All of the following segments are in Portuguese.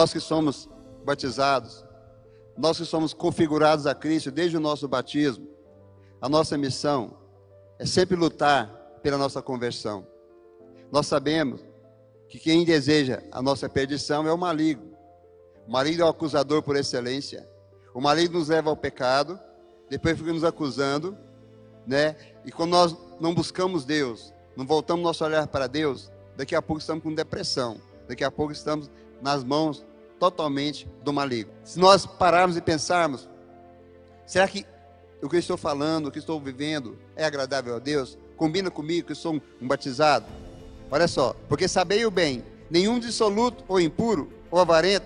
nós que somos batizados, nós que somos configurados a Cristo desde o nosso batismo, a nossa missão é sempre lutar pela nossa conversão. Nós sabemos que quem deseja a nossa perdição é o maligno. O maligno é o acusador por excelência. O maligno nos leva ao pecado, depois fica nos acusando, né? E quando nós não buscamos Deus, não voltamos nosso olhar para Deus, daqui a pouco estamos com depressão, daqui a pouco estamos nas mãos totalmente do maligno. Se nós pararmos e pensarmos, será que o que eu estou falando, o que estou vivendo é agradável a Deus? Combina comigo que eu sou um batizado? Olha só, porque sabei o bem, nenhum dissoluto ou impuro ou avarento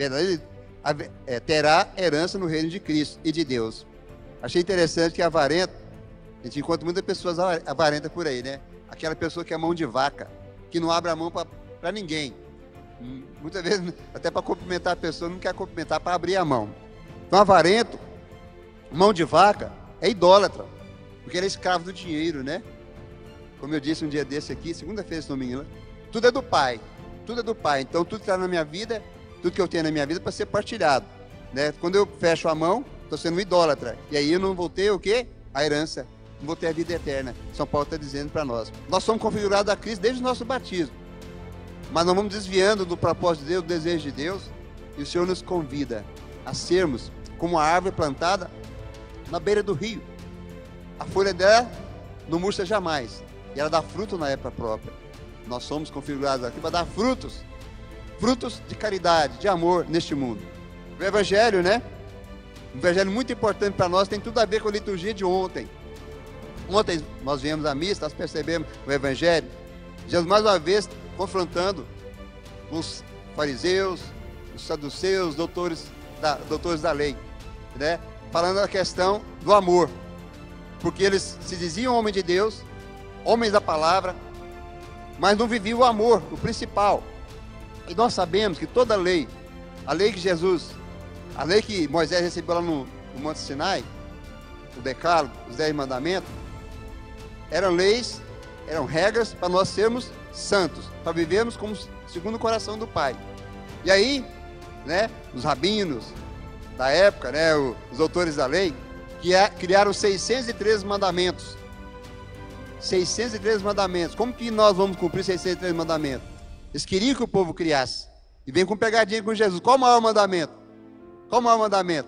terá herança no reino de Cristo e de Deus. Achei interessante que avarento, a gente encontra muitas pessoas avarentas por aí, né? Aquela pessoa que é mão de vaca, que não abre a mão para ninguém. Muitas vezes, até para cumprimentar a pessoa, não quer cumprimentar para abrir a mão. Então, avarento, mão de vaca, é idólatra, porque ele é escravo do dinheiro, né? Como eu disse um dia desse aqui, segunda-feira, se não me engano, tudo é do Pai, tudo é do Pai. Então, tudo que está na minha vida, tudo que eu tenho na minha vida, é para ser partilhado, né? Quando eu fecho a mão, estou sendo um idólatra. E aí eu não vou ter o quê? A herança, não vou ter a vida eterna. São Paulo está dizendo para nós. Nós somos configurados a Cristo desde o nosso batismo. Mas nós vamos desviando do propósito de Deus, do desejo de Deus, e o Senhor nos convida a sermos como a árvore plantada na beira do rio. A folha dela não murcha jamais, e ela dá fruto na época própria. Nós somos configurados aqui para dar frutos de caridade, de amor neste mundo. O Evangelho, né? Um Evangelho muito importante para nós, tem tudo a ver com a liturgia de ontem. Ontem nós viemos à missa, nós percebemos o Evangelho, Jesus mais uma vez confrontando os fariseus, os saduceus, doutores da lei, né? Falando a questão do amor, porque eles se diziam homens de Deus, homens da palavra, mas não viviam o amor, o principal. E nós sabemos que toda lei, a lei que Jesus, a lei que Moisés recebeu lá no Monte Sinai, o Decálogo, os 10 mandamentos, eram leis, eram regras para nós sermos santos, para vivermos como segundo o coração do Pai. E aí, né, os rabinos da época, né, os autores da lei, criaram 613 mandamentos. 613 mandamentos. Como que nós vamos cumprir 613 mandamentos? Eles queriam que o povo criasse. E vem com pegadinha com Jesus. Qual o maior mandamento? Qual o maior mandamento?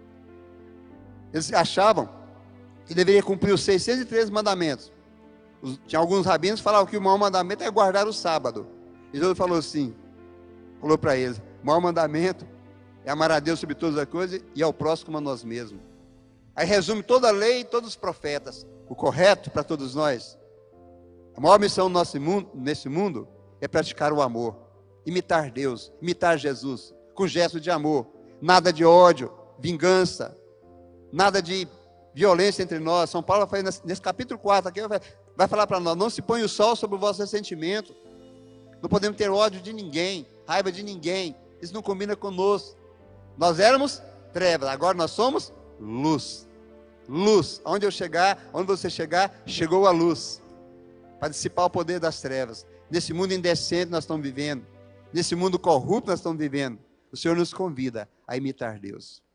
Eles achavam que deveria cumprir os 613 mandamentos. Tinha alguns rabinos que falavam que o maior mandamento é guardar o sábado. E Jesus falou assim, falou para eles, o maior mandamento é amar a Deus sobre todas as coisas e ao próximo como a nós mesmos. Aí resume toda a lei e todos os profetas. O correto para todos nós, a maior missão nesse mundo é praticar o amor, imitar Deus, imitar Jesus, com gestos de amor, nada de ódio, vingança, nada de violência entre nós. São Paulo vai nesse capítulo 4 aqui, vai falar para nós, não se põe o sol sobre o vosso ressentimento, não podemos ter ódio de ninguém, raiva de ninguém, isso não combina conosco. Nós éramos trevas, agora nós somos luz. Luz, onde eu chegar, onde você chegar, chegou a luz, para dissipar o poder das trevas. Nesse mundo indecente nós estamos vivendo, nesse mundo corrupto nós estamos vivendo, o Senhor nos convida a imitar Deus.